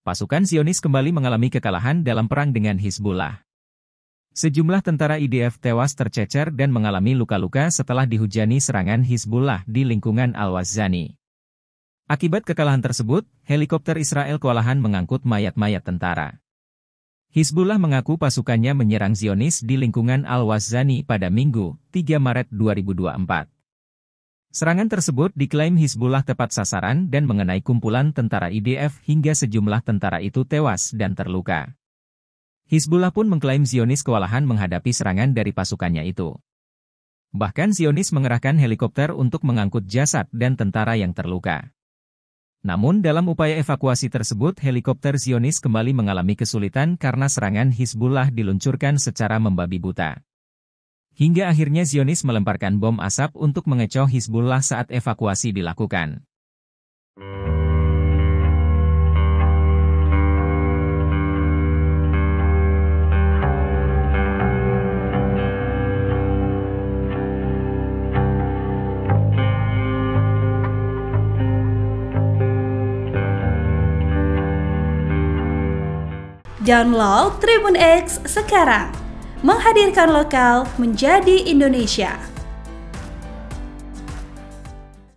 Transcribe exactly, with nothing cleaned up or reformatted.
pasukan Zionis kembali mengalami kekalahan dalam perang dengan Hizbullah. Sejumlah tentara I D F tewas tercecer dan mengalami luka-luka setelah dihujani serangan Hizbullah di lingkungan Al-Wazani. Akibat kekalahan tersebut, helikopter Israel kewalahan mengangkut mayat-mayat tentara. Hizbullah mengaku pasukannya menyerang Zionis di lingkungan Al-Wazani pada Minggu, tiga Maret dua ribu dua puluh empat. Serangan tersebut diklaim Hizbullah tepat sasaran dan mengenai kumpulan tentara I D F hingga sejumlah tentara itu tewas dan terluka. Hizbullah pun mengklaim Zionis kewalahan menghadapi serangan dari pasukannya itu. Bahkan Zionis mengerahkan helikopter untuk mengangkut jasad dan tentara yang terluka. Namun dalam upaya evakuasi tersebut helikopter Zionis kembali mengalami kesulitan karena serangan Hizbullah diluncurkan secara membabi buta. Hingga akhirnya Zionis melemparkan bom asap untuk mengecoh Hizbullah saat evakuasi dilakukan. Download Tribun X sekarang, menghadirkan lokal menjadi Indonesia.